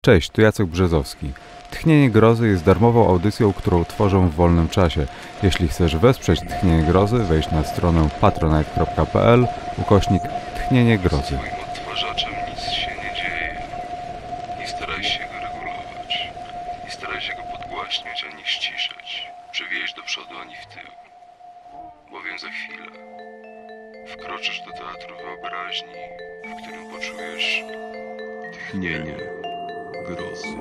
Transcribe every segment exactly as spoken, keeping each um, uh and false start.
Cześć, tu Jacek Brzezowski. Tchnienie Grozy jest darmową audycją, którą tworzę w wolnym czasie. Jeśli chcesz wesprzeć Tchnienie Grozy, wejdź na stronę patronite kropka p l ukośnik Tchnienie Grozy. Z twoim odtwarzaczem nic się nie dzieje. Nie staraj się go regulować. Nie staraj się go podgłaśniać ani ściszać. Przewieźć do przodu ani w tył. Bowiem za chwilę wkroczysz do teatru wyobraźni, w którym poczujesz tchnienie grozy.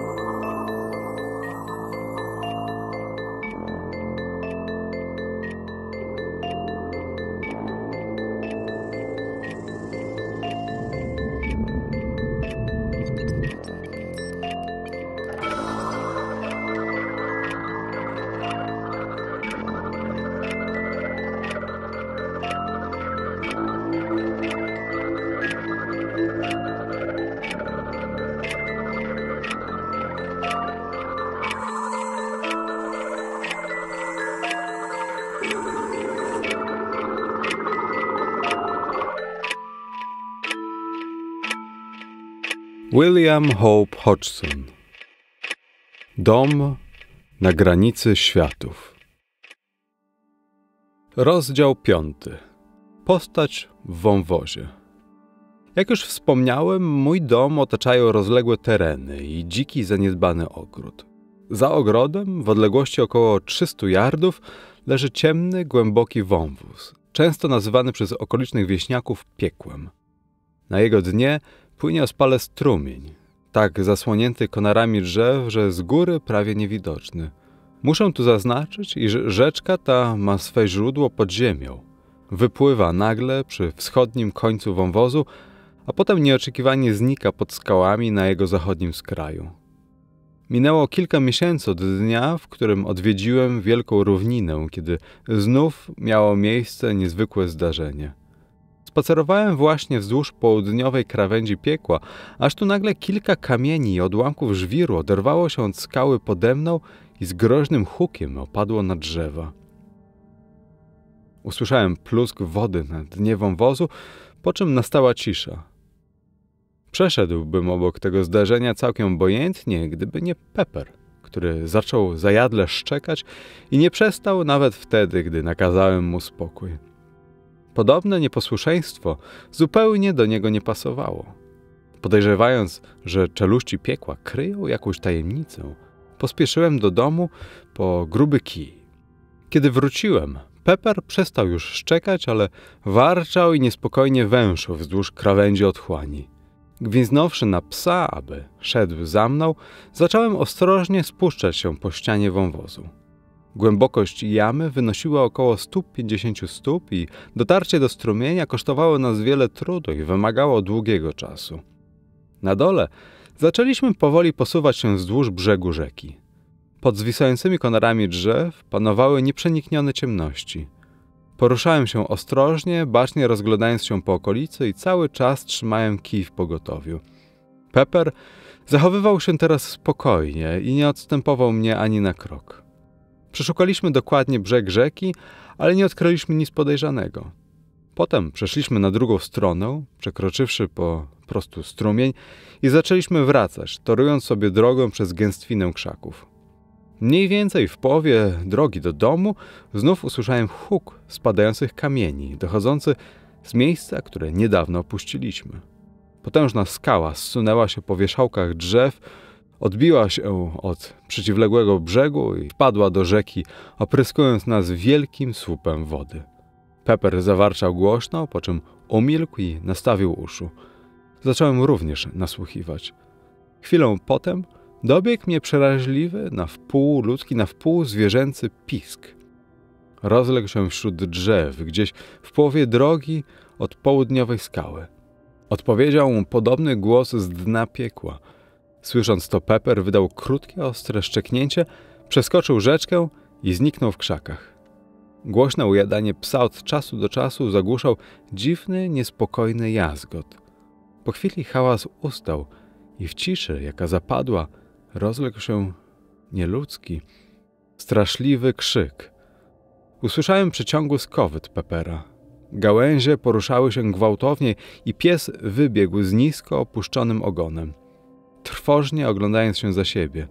William Hope Hodgson. Dom na granicy światów. Rozdział piąty. Postać w wąwozie. Jak już wspomniałem, mój dom otaczają rozległe tereny i dziki, zaniedbany ogród. Za ogrodem, w odległości około trzystu yardów, leży ciemny, głęboki wąwóz, często nazywany przez okolicznych wieśniaków piekłem. Na jego dnie płynie ospale strumień, tak zasłonięty konarami drzew, że z góry prawie niewidoczny. Muszę tu zaznaczyć, iż rzeczka ta ma swe źródło pod ziemią. Wypływa nagle przy wschodnim końcu wąwozu, a potem nieoczekiwanie znika pod skałami na jego zachodnim skraju. Minęło kilka miesięcy od dnia, w którym odwiedziłem wielką równinę, kiedy znów miało miejsce niezwykłe zdarzenie. Spacerowałem właśnie wzdłuż południowej krawędzi piekła, aż tu nagle kilka kamieni i odłamków żwiru oderwało się od skały pode mną i z groźnym hukiem opadło na drzewa. Usłyszałem plusk wody na dnie wąwozu, po czym nastała cisza. Przeszedłbym obok tego zdarzenia całkiem obojętnie, gdyby nie Pepper, który zaczął zajadle szczekać i nie przestał nawet wtedy, gdy nakazałem mu spokój. Podobne nieposłuszeństwo zupełnie do niego nie pasowało. Podejrzewając, że czeluści piekła kryją jakąś tajemnicę, pospieszyłem do domu po gruby kij. Kiedy wróciłem, Pepper przestał już szczekać, ale warczał i niespokojnie węszył wzdłuż krawędzi otchłani. Gwizdnąwszy na psa, aby szedł za mną, zacząłem ostrożnie spuszczać się po ścianie wąwozu. Głębokość jamy wynosiła około sto pięćdziesiąt stóp i dotarcie do strumienia kosztowało nas wiele trudu i wymagało długiego czasu. Na dole zaczęliśmy powoli posuwać się wzdłuż brzegu rzeki. Pod zwisającymi konarami drzew panowały nieprzeniknione ciemności. Poruszałem się ostrożnie, bacznie rozglądając się po okolicy i cały czas trzymałem kij w pogotowiu. Pepper zachowywał się teraz spokojnie i nie odstępował mnie ani na krok. Przeszukaliśmy dokładnie brzeg rzeki, ale nie odkryliśmy nic podejrzanego. Potem przeszliśmy na drugą stronę, przekroczywszy po prostu strumień i zaczęliśmy wracać, torując sobie drogę przez gęstwinę krzaków. Mniej więcej w połowie drogi do domu znów usłyszałem huk spadających kamieni, dochodzący z miejsca, które niedawno opuściliśmy. Potężna skała zsunęła się po wierzchołkach drzew, odbiła się od przeciwległego brzegu i wpadła do rzeki, opryskując nas wielkim słupem wody. Pepper zawarczał głośno, po czym umilkł i nastawił uszu. Zacząłem również nasłuchiwać. Chwilę potem dobiegł mnie przeraźliwy, na wpół ludzki, na wpół zwierzęcy pisk. Rozległ się wśród drzew, gdzieś w połowie drogi od południowej skały. Odpowiedział mu podobny głos z dna piekła. Słysząc to, Pepper wydał krótkie, ostre szczeknięcie, przeskoczył rzeczkę i zniknął w krzakach. Głośne ujadanie psa od czasu do czasu zagłuszał dziwny, niespokojny jazgot. Po chwili hałas ustał i w ciszy, jaka zapadła, rozległ się nieludzki, straszliwy krzyk. Usłyszałem przeciągły skowyt Peppera. Gałęzie poruszały się gwałtownie i pies wybiegł z nisko opuszczonym ogonem. trwożnie oglądając się za siebie.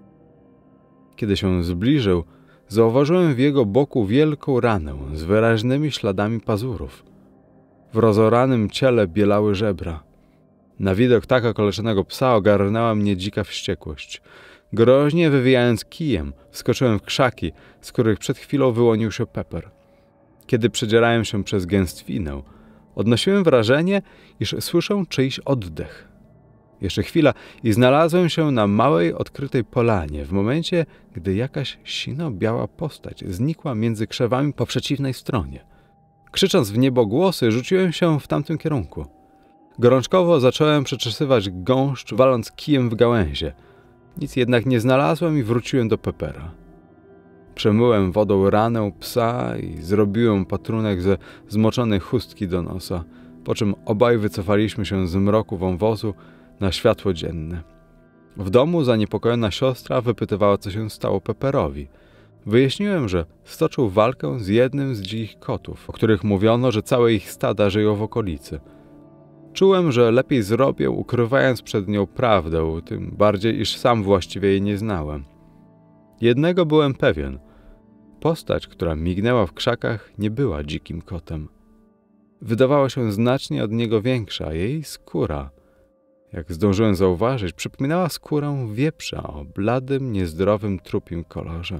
Kiedy się zbliżył, zauważyłem w jego boku wielką ranę z wyraźnymi śladami pazurów. W rozoranym ciele bielały żebra. Na widok tak okaleczonego psa ogarnęła mnie dzika wściekłość. Groźnie wywijając kijem, wskoczyłem w krzaki, z których przed chwilą wyłonił się Pepper. Kiedy przedzierałem się przez gęstwinę, odnosiłem wrażenie, iż słyszę czyjś oddech. Jeszcze chwila i znalazłem się na małej, odkrytej polanie, w momencie, gdy jakaś sino-biała postać znikła między krzewami po przeciwnej stronie. Krzycząc w niebogłosy, rzuciłem się w tamtym kierunku. Gorączkowo zacząłem przeczesywać gąszcz, waląc kijem w gałęzie. Nic jednak nie znalazłem i wróciłem do Peppera. Przemyłem wodą ranę psa i zrobiłem patrunek ze zmoczonej chustki do nosa, po czym obaj wycofaliśmy się z mroku wąwozu na światło dzienne. W domu zaniepokojona siostra wypytywała, co się stało Pepperowi. Wyjaśniłem, że stoczył walkę z jednym z dzikich kotów, o których mówiono, że całe ich stada żyją w okolicy. Czułem, że lepiej zrobię, ukrywając przed nią prawdę, tym bardziej, iż sam właściwie jej nie znałem. Jednego byłem pewien. Postać, która mignęła w krzakach, nie była dzikim kotem. Wydawała się znacznie od niego większa, a jej skóra, jak zdążyłem zauważyć, przypominała skórę wieprza o bladym, niezdrowym, trupim kolorze.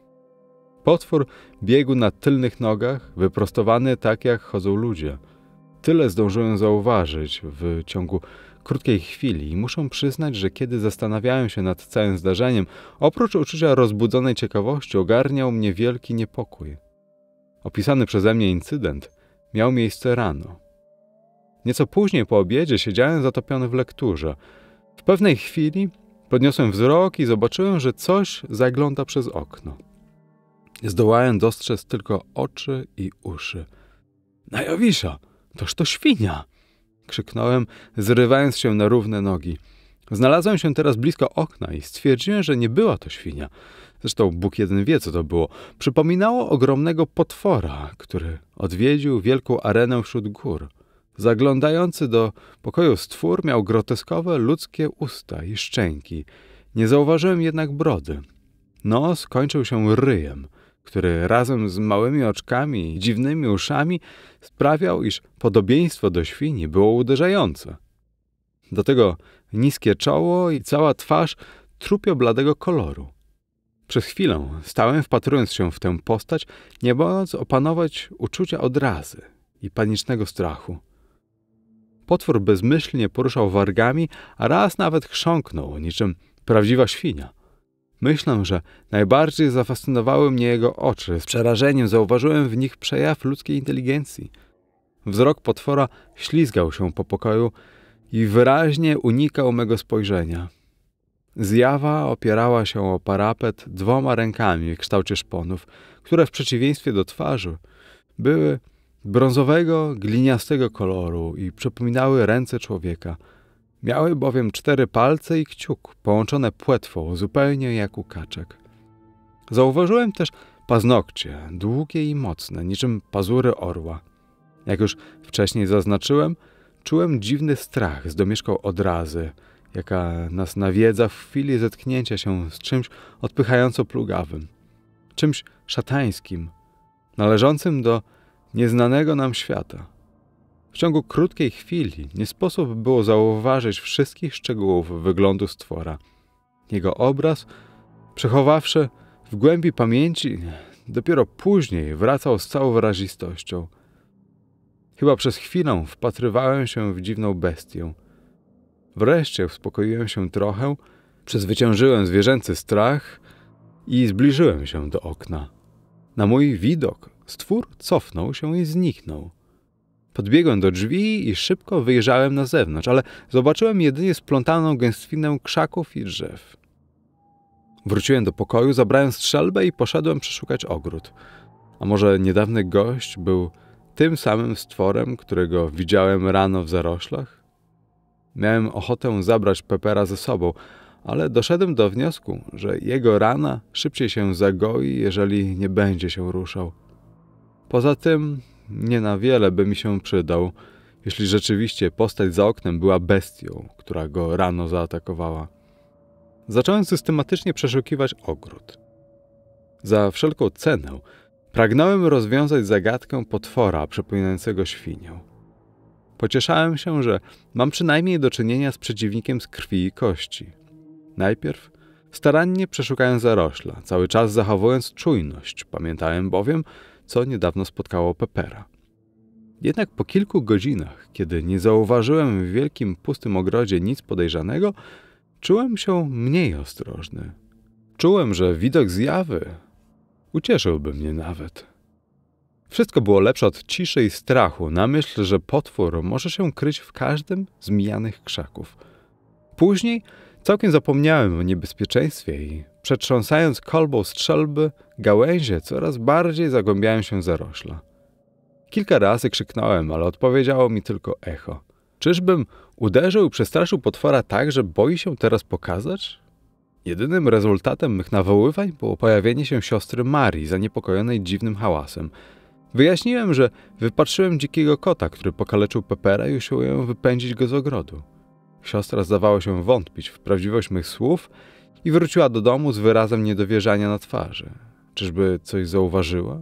Potwór biegł na tylnych nogach, wyprostowany tak, jak chodzą ludzie. Tyle zdążyłem zauważyć w ciągu krótkiej chwili i muszę przyznać, że kiedy zastanawiałem się nad całym zdarzeniem, oprócz uczucia rozbudzonej ciekawości ogarniał mnie wielki niepokój. Opisany przeze mnie incydent miał miejsce rano. Nieco później po obiedzie siedziałem zatopiony w lekturze. W pewnej chwili podniosłem wzrok i zobaczyłem, że coś zagląda przez okno. Zdołałem dostrzec tylko oczy i uszy. Na Jowisza! Toż to świnia! Krzyknąłem, zrywając się na równe nogi. Znalazłem się teraz blisko okna i stwierdziłem, że nie była to świnia. Zresztą Bóg jeden wie, co to było. Przypominało ogromnego potwora, który odwiedził wielką arenę wśród gór. Zaglądający do pokoju stwór miał groteskowe ludzkie usta i szczęki. Nie zauważyłem jednak brody. Nos kończył się ryjem, który razem z małymi oczkami i dziwnymi uszami sprawiał, iż podobieństwo do świni było uderzające. Do tego niskie czoło i cała twarz trupio-bladego koloru. Przez chwilę stałem, wpatrując się w tę postać, nie mogąc opanować uczucia odrazy i panicznego strachu. Potwór bezmyślnie poruszał wargami, a raz nawet chrząknął, niczym prawdziwa świnia. Myślę, że najbardziej zafascynowały mnie jego oczy. Z przerażeniem zauważyłem w nich przejaw ludzkiej inteligencji. Wzrok potwora ślizgał się po pokoju i wyraźnie unikał mego spojrzenia. Zjawa opierała się o parapet dwoma rękami w kształcie szponów, które w przeciwieństwie do twarzy były brązowego, gliniastego koloru i przypominały ręce człowieka. Miały bowiem cztery palce i kciuk, połączone płetwą, zupełnie jak u kaczek. Zauważyłem też paznokcie, długie i mocne, niczym pazury orła. Jak już wcześniej zaznaczyłem, czułem dziwny strach z domieszką odrazy, jaka nas nawiedza w chwili zetknięcia się z czymś odpychająco plugawym, czymś szatańskim, należącym do nieznanego nam świata. W ciągu krótkiej chwili nie sposób było zauważyć wszystkich szczegółów wyglądu stwora. Jego obraz, przechowawszy w głębi pamięci, dopiero później wracał z całą wyrazistością. Chyba przez chwilę wpatrywałem się w dziwną bestię. Wreszcie uspokoiłem się trochę, przezwyciężyłem zwierzęcy strach i zbliżyłem się do okna. Na mój widok stwór cofnął się i zniknął. Podbiegłem do drzwi i szybko wyjrzałem na zewnątrz, ale zobaczyłem jedynie splątaną gęstwinę krzaków i drzew. Wróciłem do pokoju, zabrałem strzelbę i poszedłem przeszukać ogród. A może niedawny gość był tym samym stworem, którego widziałem rano w zaroślach? Miałem ochotę zabrać Peppera ze sobą, ale doszedłem do wniosku, że jego rana szybciej się zagoi, jeżeli nie będzie się ruszał. Poza tym nie na wiele by mi się przydał. jeśli rzeczywiście postać za oknem była bestią, która go rano zaatakowała. Zacząłem systematycznie przeszukiwać ogród. Za wszelką cenę pragnąłem rozwiązać zagadkę potwora przepominającego świnię. Pocieszałem się, że mam przynajmniej do czynienia z przeciwnikiem z krwi i kości. Najpierw starannie przeszukałem zarośla, cały czas zachowując czujność. Pamiętałem bowiem, co niedawno spotkało Pepera. Jednak po kilku godzinach, kiedy nie zauważyłem w wielkim, pustym ogrodzie nic podejrzanego, czułem się mniej ostrożny. Czułem, że widok zjawy ucieszyłby mnie nawet. Wszystko było lepsze od ciszy i strachu na myśl, że potwór może się kryć w każdym z mijanych krzaków. Później całkiem zapomniałem o niebezpieczeństwie i przetrząsając kolbą strzelby, gałęzie coraz bardziej zagłębiałem się w zarośla. Kilka razy krzyknąłem, ale odpowiedziało mi tylko echo. Czyżbym uderzył i przestraszył potwora tak, że boi się teraz pokazać? Jedynym rezultatem mych nawoływań było pojawienie się siostry Marii, zaniepokojonej dziwnym hałasem. Wyjaśniłem, że wypatrzyłem dzikiego kota, który pokaleczył Pepera i usiłuję wypędzić go z ogrodu. Siostra zdawała się wątpić w prawdziwość mych słów i wróciła do domu z wyrazem niedowierzania na twarzy. Czyżby coś zauważyła?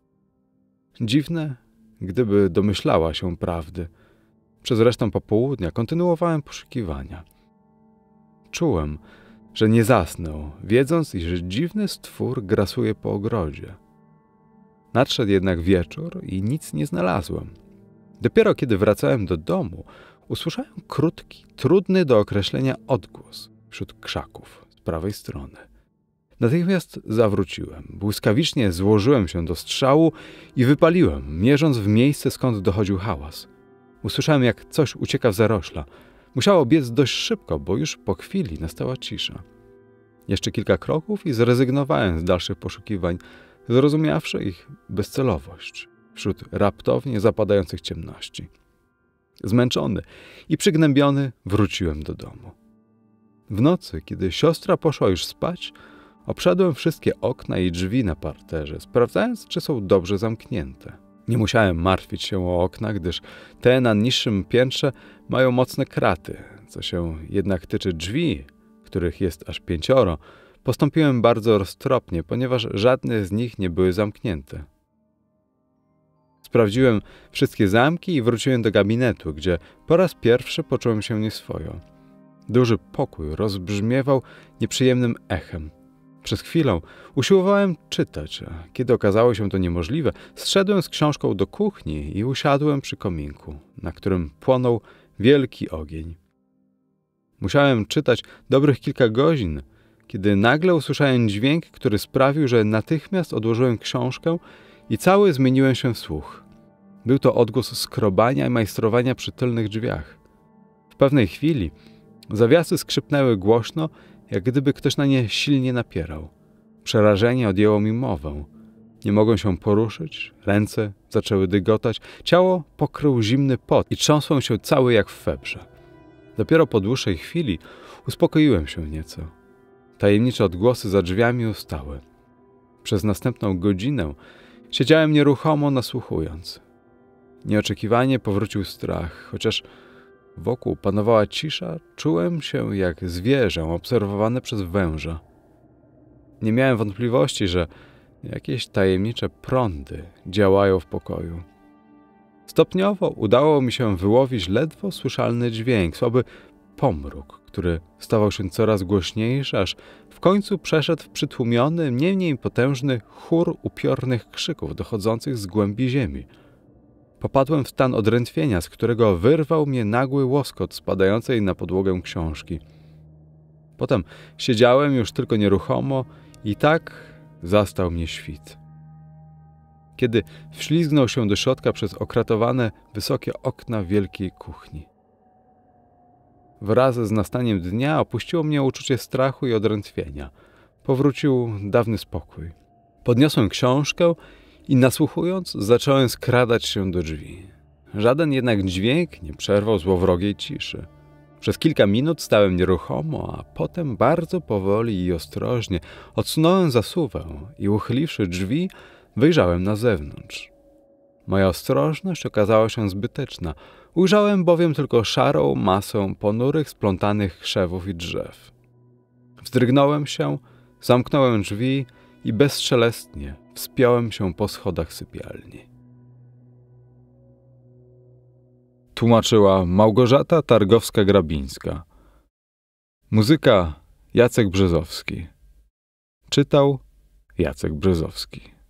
Dziwne, gdyby domyślała się prawdy. Przez resztę popołudnia kontynuowałem poszukiwania. Czułem, że nie zasnął, wiedząc, iż dziwny stwór grasuje po ogrodzie. Nadszedł jednak wieczór i nic nie znalazłem. Dopiero kiedy wracałem do domu, usłyszałem krótki, trudny do określenia odgłos wśród krzaków z prawej strony. Natychmiast zawróciłem, błyskawicznie złożyłem się do strzału i wypaliłem, mierząc w miejsce, skąd dochodził hałas. Usłyszałem, jak coś ucieka w zarośla. Musiało biec dość szybko, bo już po chwili nastała cisza. Jeszcze kilka kroków i zrezygnowałem z dalszych poszukiwań, zrozumiawszy ich bezcelowość wśród raptownie zapadających ciemności. Zmęczony i przygnębiony wróciłem do domu. W nocy, kiedy siostra poszła już spać, obszedłem wszystkie okna i drzwi na parterze, sprawdzając, czy są dobrze zamknięte. Nie musiałem martwić się o okna, gdyż te na niższym piętrze mają mocne kraty. Co się jednak tyczy drzwi, których jest aż pięcioro, postąpiłem bardzo roztropnie, ponieważ żadne z nich nie były zamknięte. Sprawdziłem wszystkie zamki i wróciłem do gabinetu, gdzie po raz pierwszy poczułem się nieswojo. Duży pokój rozbrzmiewał nieprzyjemnym echem. Przez chwilę usiłowałem czytać, a kiedy okazało się to niemożliwe, zszedłem z książką do kuchni i usiadłem przy kominku, na którym płonął wielki ogień. Musiałem czytać dobrych kilka godzin, kiedy nagle usłyszałem dźwięk, który sprawił, że natychmiast odłożyłem książkę i cały zmieniłem się w słuch. Był to odgłos skrobania i majstrowania przy tylnych drzwiach. W pewnej chwili zawiasy skrzypnęły głośno, jak gdyby ktoś na nie silnie napierał. Przerażenie odjęło mi mowę. Nie mogłem się poruszyć, ręce zaczęły dygotać, ciało pokrył zimny pot i trząsłem się cały jak w febrze. Dopiero po dłuższej chwili uspokoiłem się nieco. Tajemnicze odgłosy za drzwiami ustały. Przez następną godzinę siedziałem nieruchomo nasłuchując. Nieoczekiwanie powrócił strach, chociaż wokół panowała cisza, czułem się jak zwierzę obserwowane przez węża. Nie miałem wątpliwości, że jakieś tajemnicze prądy działają w pokoju. Stopniowo udało mi się wyłowić ledwo słyszalny dźwięk, słaby pomruk, który stawał się coraz głośniejszy, aż w końcu przeszedł w przytłumiony, nie mniej potężny chór upiornych krzyków dochodzących z głębi ziemi. Popadłem w stan odrętwienia, z którego wyrwał mnie nagły łoskot spadającej na podłogę książki. Potem siedziałem już tylko nieruchomo i tak zastał mnie świt. Kiedy wślizgnął się do środka przez okratowane, wysokie okna wielkiej kuchni. Wraz z nastaniem dnia opuściło mnie uczucie strachu i odrętwienia. Powrócił dawny spokój. Podniosłem książkę i nasłuchując, zacząłem skradać się do drzwi. Żaden jednak dźwięk nie przerwał złowrogiej ciszy. Przez kilka minut stałem nieruchomo, a potem bardzo powoli i ostrożnie odsunąłem zasuwę i uchyliwszy drzwi, wyjrzałem na zewnątrz. Moja ostrożność okazała się zbyteczna. Ujrzałem bowiem tylko szarą masę ponurych, splątanych krzewów i drzew. Wzdrygnąłem się, zamknąłem drzwi i bezszelestnie wspiąłem się po schodach sypialni. Tłumaczyła Małgorzata Targowska-Grabińska. Muzyka Jacek Brzezowski. Czytał Jacek Brzezowski.